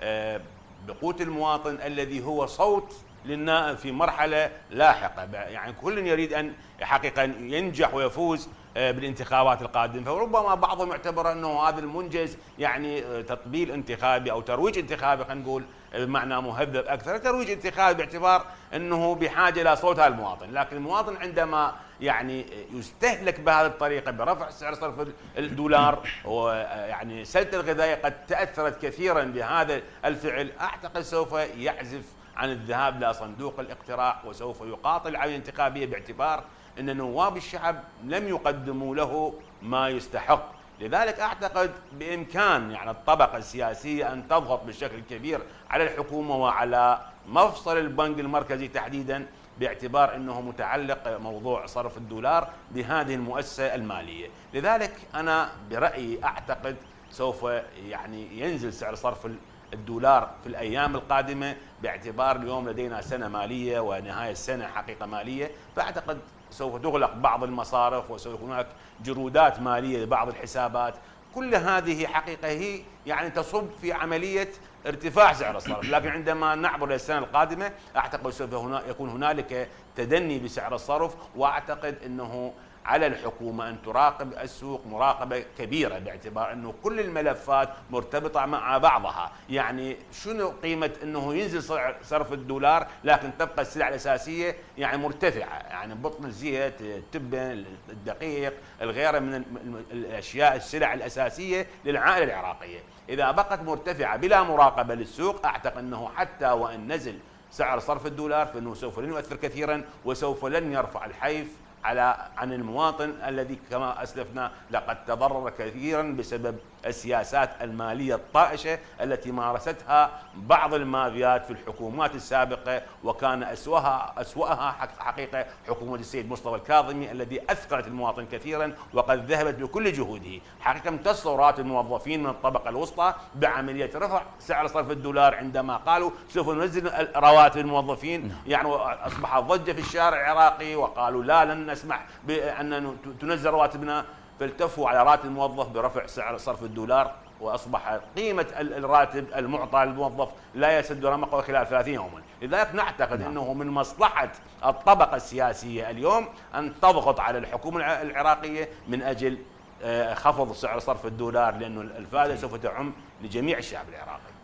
بقوت المواطن الذي هو صوت للنائب في مرحلة لاحقة. يعني كل يريد أن حقيقة ينجح ويفوز بالانتخابات القادمة، فربما بعضهم يعتبر أنه هذا المنجز يعني تطبيل انتخابي أو ترويج انتخابي، خلينا نقول بمعنى مهذب أكثر، ترويج انتخابي باعتبار أنه بحاجة إلى صوت هذا المواطن. لكن المواطن عندما يعني يستهلك بهذه الطريقة برفع سعر صرف الدولار ويعني سلة الغذائية قد تأثرت كثيرا بهذا الفعل، أعتقد سوف يعزف عن الذهاب لصندوق الاقتراع وسوف يقاطع العملية الانتخابية باعتبار أن نواب الشعب لم يقدموا له ما يستحق. لذلك أعتقد بإمكان يعني الطبقة السياسية أن تضغط بشكل كبير على الحكومة وعلى مفصل البنك المركزي تحديدا باعتبار أنه متعلق موضوع صرف الدولار بهذه المؤسسة المالية. لذلك أنا برأيي أعتقد سوف يعني ينزل سعر صرف الدولار في الأيام القادمة باعتبار اليوم لدينا سنة مالية ونهاية السنة حقيقة مالية، فأعتقد سوف تغلق بعض المصارف وسوف هناك جرودات مالية لبعض الحسابات. كل هذه حقيقة هي يعني تصب في عملية ارتفاع سعر الصرف، لكن عندما نعبر للسنة القادمة أعتقد سوف هنا يكون هنالك تدني بسعر الصرف، وأعتقد أنه على الحكومة أن تراقب السوق مراقبة كبيرة باعتبار أنه كل الملفات مرتبطة مع بعضها. يعني شنو قيمة أنه ينزل صرف الدولار لكن تبقى السلع الأساسية يعني مرتفعة، يعني بطن الزيت، التبن، الدقيق، الغيرة من الأشياء السلع الأساسية للعائلة العراقية إذا بقت مرتفعة بلا مراقبة للسوق، أعتقد أنه حتى وأن نزل سعر صرف الدولار فإنه سوف لن يؤثر كثيرا وسوف لن يرفع الحيف على عن المواطن الذي كما أسلفنا لقد تضرر كثيرا بسبب السياسات المالية الطائشة التي مارستها بعض المافيات في الحكومات السابقة، وكان أسوأها أسوأها حقيقة حكومة السيد مصطفى الكاظمي الذي أثقلت المواطن كثيرا وقد ذهبت بكل جهوده حقيقة امتصوا راتب الموظفين من الطبقة الوسطى بعملية رفع سعر صرف الدولار عندما قالوا سوف ننزل رواتب الموظفين. يعني أصبح ضجة في الشارع العراقي وقالوا لا لن نسمح بأن تنزل رواتبنا، فالتفوا على راتب الموظف برفع سعر صرف الدولار واصبح قيمه الراتب المعطى للموظف لا يسد رمقه خلال ثلاثين يوما. لذلك نعتقد انه من مصلحه الطبقه السياسيه اليوم ان تضغط على الحكومه العراقيه من اجل خفض سعر صرف الدولار، لانه الفائده سوف تعم لجميع الشعب العراقي.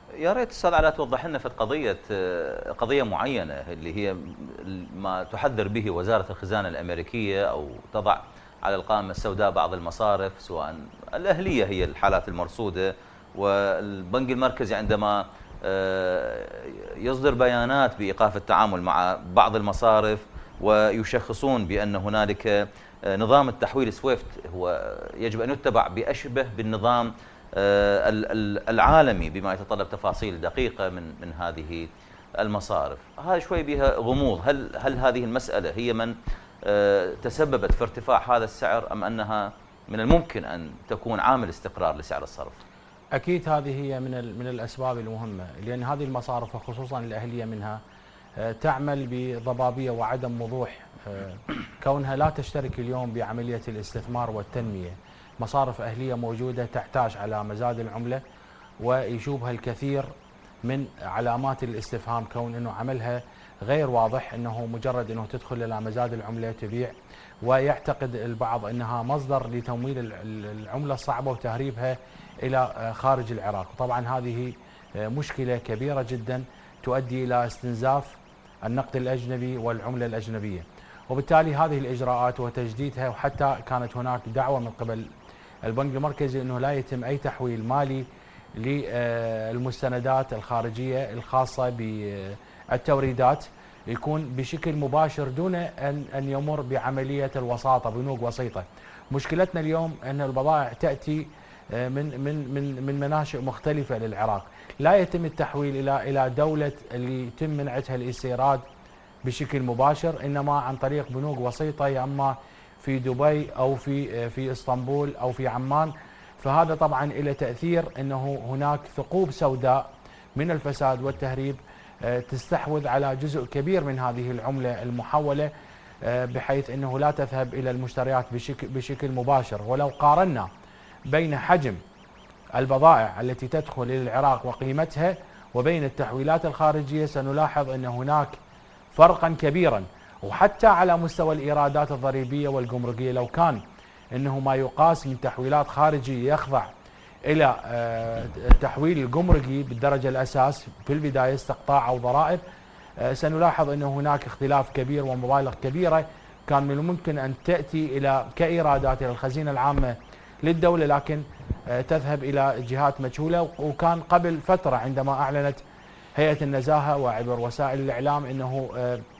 يا ريت استاذ علاء توضح لنا في قضيه قضيه معينه اللي هي ما تحذر به وزاره الخزانه الامريكيه او تضع على القائمه السوداء بعض المصارف، سواء الاهليه هي الحالات المرصوده، والبنك المركزي عندما يصدر بيانات بايقاف التعامل مع بعض المصارف ويشخصون بان هنالك نظام التحويل سويفت هو يجب ان يتبع باشبه بالنظام العالمي بما يتطلب تفاصيل دقيقة من من هذه المصارف. هذا شوي بها غموض. هل هل هذه المسألة هي من تسببت في ارتفاع هذا السعر أم أنها من الممكن أن تكون عامل استقرار لسعر الصرف؟ أكيد هذه هي من من الأسباب المهمة، لأن هذه المصارف وخصوصا الأهلية منها تعمل بضبابية وعدم وضوح، كونها لا تشترك اليوم بعملية الاستثمار والتنمية. مصارف أهلية موجودة تحتاج على مزاد العملة ويشوبها الكثير من علامات الاستفهام، كون أنه عملها غير واضح، أنه مجرد أنه تدخل إلى مزاد العملة تبيع، ويعتقد البعض أنها مصدر لتمويل العملة الصعبة وتهريبها إلى خارج العراق. طبعا هذه مشكلة كبيرة جدا تؤدي إلى استنزاف النقد الأجنبي والعملة الأجنبية، وبالتالي هذه الإجراءات وتجديدها، وحتى كانت هناك دعوة من قبل البنك المركزي أنه لا يتم أي تحويل مالي للمستندات الخارجية الخاصة بالتوريدات يكون بشكل مباشر دون أن أن يمر بعملية الوساطة، بنوك وسيطة. مشكلتنا اليوم أن البضائع تأتي من من من من مناشئ مختلفة للعراق، لا يتم التحويل إلى إلى دولة اللي يتم منعتها الاستيراد بشكل مباشر، إنما عن طريق بنوك وسيطة، يا اما في دبي او في في اسطنبول او في عمان. فهذا طبعا له تاثير انه هناك ثقوب سوداء من الفساد والتهريب تستحوذ على جزء كبير من هذه العمله المحوله، بحيث انه لا تذهب الى المشتريات بشكل بشكل مباشر. ولو قارنا بين حجم البضائع التي تدخل الى العراق وقيمتها وبين التحويلات الخارجيه سنلاحظ ان هناك فرقا كبيرا. وحتى على مستوى الإيرادات الضريبية والجمركية، لو كان أنه ما يقاس من تحويلات خارجية يخضع إلى التحويل الجمركي بالدرجة الأساس في البداية استقطاع أو ضرائب، سنلاحظ أن هناك اختلاف كبير ومبالغ كبيرة كان من الممكن أن تأتي إلى كإيرادات إلى الخزينة العامة للدولة، لكن تذهب إلى جهات مجهولة. وكان قبل فترة عندما أعلنت هيئة النزاهة وعبر وسائل الإعلام أنه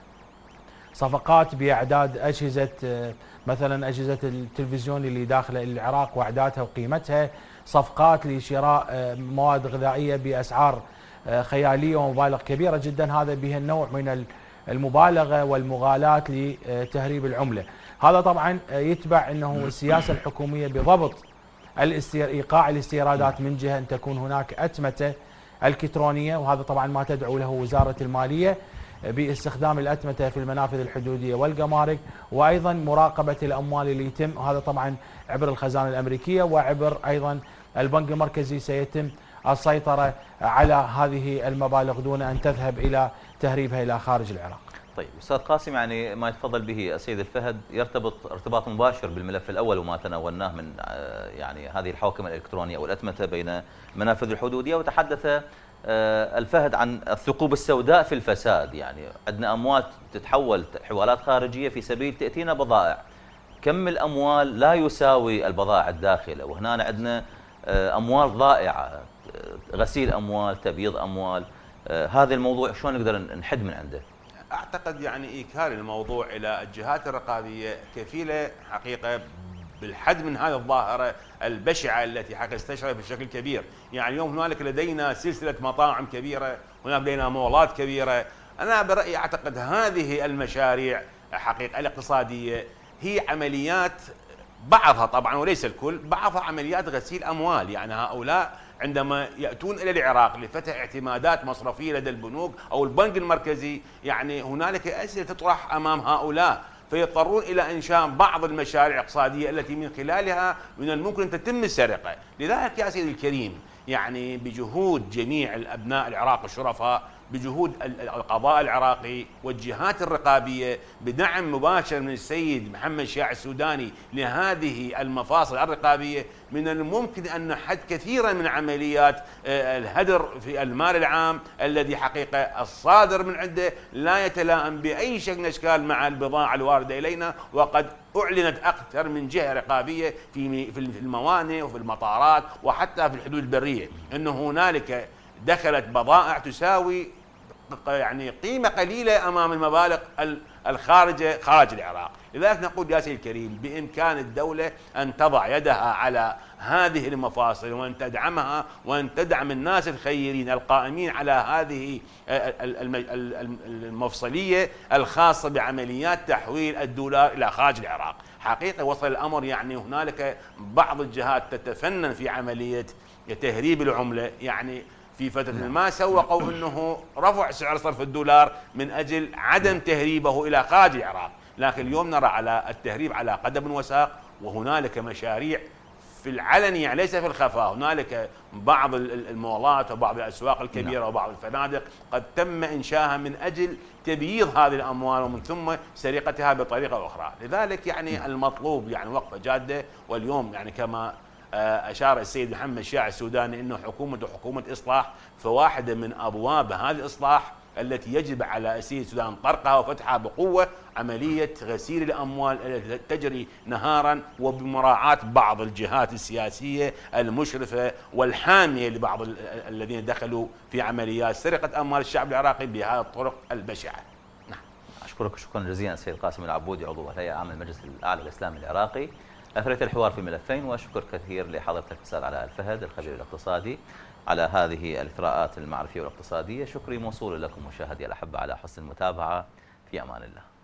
صفقات بإعداد أجهزة، مثلا أجهزة التلفزيون اللي داخل العراق وأعدادها وقيمتها، صفقات لشراء مواد غذائية بأسعار خيالية ومبالغ كبيرة جدا. هذا به النوع من المبالغة والمغالاة لتهريب العملة. هذا طبعا يتبع أنه السياسة الحكومية بضبط إيقاع الاستيرادات، من جهة أن تكون هناك أتمتة الكترونية، وهذا طبعا ما تدعو له وزارة المالية، باستخدام الأتمتة في المنافذ الحدودية والجمارك، وأيضا مراقبة الأموال اللي يتم، وهذا طبعا عبر الخزانة الأمريكية وعبر أيضا البنك المركزي سيتم السيطرة على هذه المبالغ دون أن تذهب إلى تهريبها إلى خارج العراق. طيب أستاذ قاسم، يعني ما يتفضل به السيد الفهد يرتبط ارتباط مباشر بالملف الأول وما تناولناه من يعني هذه الحوكمة الإلكترونية والأتمتة بين منافذ الحدودية، وتحدث الفهد عن الثقوب السوداء في الفساد. يعني عندنا أموال تتحول حوالات خارجية في سبيل تأتينا بضائع، كم الأموال لا يساوي البضائع الداخلة، وهنا عندنا أموال ضائعة، غسيل أموال، تبييض أموال. هذا الموضوع شلون نقدر نحد من عنده؟ أعتقد يعني إيكال الموضوع إلى الجهات الرقابية كفيلة حقيقة بالحد من هذه الظاهرة البشعة التي حقا استشرت بشكل كبير. يعني اليوم هنالك لدينا سلسلة مطاعم كبيرة، هناك لدينا مولات كبيرة. أنا برأيي أعتقد هذه المشاريع حقيقة الاقتصادية هي عمليات، بعضها طبعا وليس الكل، بعضها عمليات غسيل أموال. يعني هؤلاء عندما يأتون إلى العراق لفتح اعتمادات مصرفية لدى البنوك أو البنك المركزي، يعني هنالك أسئلة تطرح أمام هؤلاء، فيضطرون إلى إنشاء بعض المشاريع الاقتصادية التي من خلالها من الممكن أن تتم السرقة. لذلك يا سيدي الكريم، يعني بجهود جميع الأبناء العراق الشرفاء بجهود القضاء العراقي والجهات الرقابية بدعم مباشر من السيد محمد شياع السوداني لهذه المفاصل الرقابية، من الممكن أن نحد كثيرا من عمليات الهدر في المال العام الذي حقيقة الصادر من عنده لا يتلائم بأي شكل من الأشكال مع البضاعة الواردة إلينا. وقد أعلنت أكثر من جهة رقابية في في الموانئ وفي المطارات وحتى في الحدود البرية أن هنالك دخلت بضائع تساوي يعني قيمة قليلة أمام المبالغ الخارجة خارج العراق. لذلك نقول يا سيدي الكريم بإمكان الدولة أن تضع يدها على هذه المفاصل وأن تدعمها وأن تدعم الناس الخيرين القائمين على هذه المفصلية الخاصة بعمليات تحويل الدولار إلى خارج العراق. حقيقة وصل الأمر يعني هنالك بعض الجهات تتفنن في عملية تهريب العملة، يعني في فترة ما سوقوا أنه رفع سعر صرف الدولار من أجل عدم تهريبه إلى خارج العراق، لكن اليوم نرى على التهريب على قدم وساق، وهنالك مشاريع في العلن يعني ليس في الخفاء. هنالك بعض المولات وبعض الأسواق الكبيرة وبعض الفنادق قد تم إنشائها من أجل تبييض هذه الأموال ومن ثم سرقتها بطريقة أخرى. لذلك يعني المطلوب يعني وقفة جادة. واليوم يعني كما أشار السيد محمد شياع السوداني أنه حكومة حكومة إصلاح، فواحدة من أبواب هذا الإصلاح التي يجب على السيد السودان طرقها وفتحها بقوة عملية غسيل الأموال التي تجري نهارا وبمراعاة بعض الجهات السياسية المشرفة والحامية لبعض الذين دخلوا في عمليات سرقة أموال الشعب العراقي بهذه الطرق البشعة. نعم. أشكرك شكرا جزيلا السيد قاسم العبودي عضو الهيئة العامة للمجلس الأعلى الإسلامي العراقي. أثريت الحوار في ملفين، وشكر كثير لحضرتك الأستاذ علاء الفهد الخبير الاقتصادي على هذه الإثراءات المعرفية والاقتصادية. شكري موصول لكم مشاهدي الأحبة على حسن المتابعة. في أمان الله.